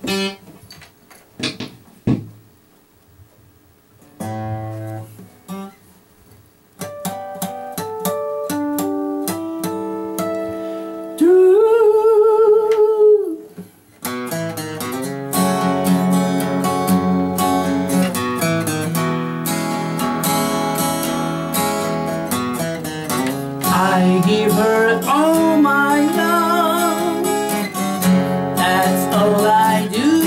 I give her all my love, that's all I do.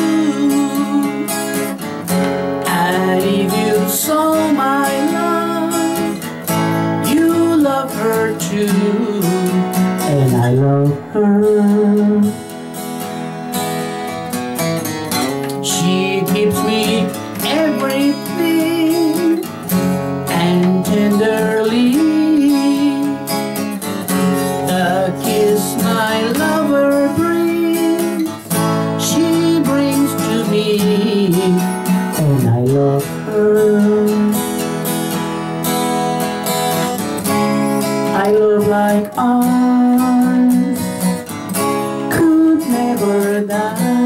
And if you saw my love, you love her too. And I love her. She gives me everything, and tenderly the kiss my lover brings, she brings to me, and I love her. I love like ours could never die.